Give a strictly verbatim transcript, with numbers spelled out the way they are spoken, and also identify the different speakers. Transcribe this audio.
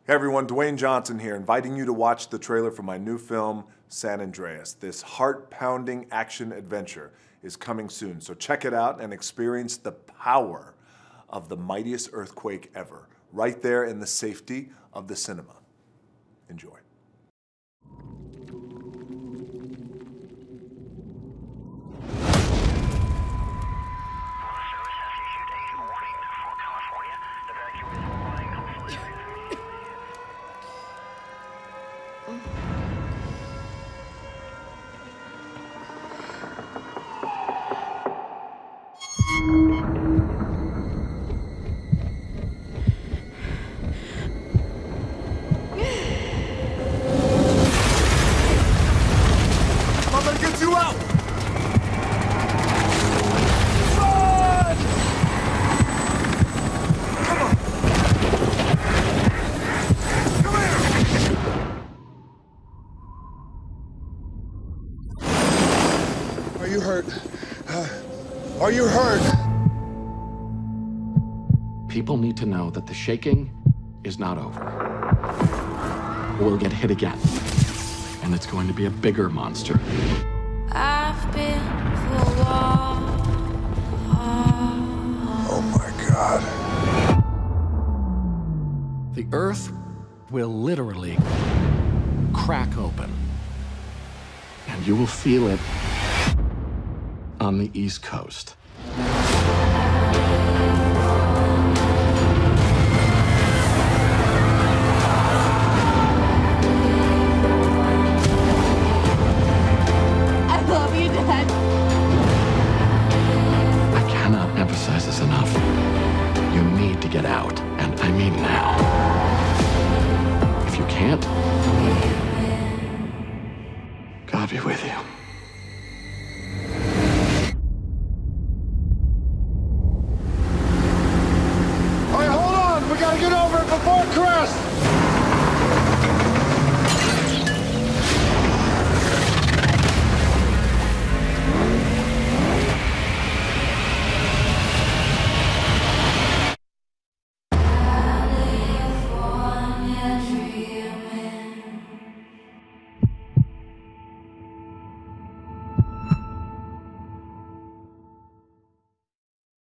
Speaker 1: Hey everyone, Dwayne Johnson here, inviting you to watch the trailer for my new film, San Andreas. This heart-pounding action adventure is coming soon, so check it out and experience the power of the mightiest earthquake ever, right there in the safety of the cinema. Enjoy. I'm gonna get you out! Run! Come on! Come here! Are you hurt? Uh, are you hurt?
Speaker 2: People need to know that the shaking is not over. We'll get hit again. And it's going to be a bigger monster.
Speaker 3: I've been for a walk.
Speaker 1: Oh my God.
Speaker 2: The Earth will literally crack open. And you will feel it on the East Coast. I cannot emphasize this enough. You need to get out, and I mean now. If you can't, God be with you.
Speaker 1: All right, hold on. We gotta get over it before it crashes.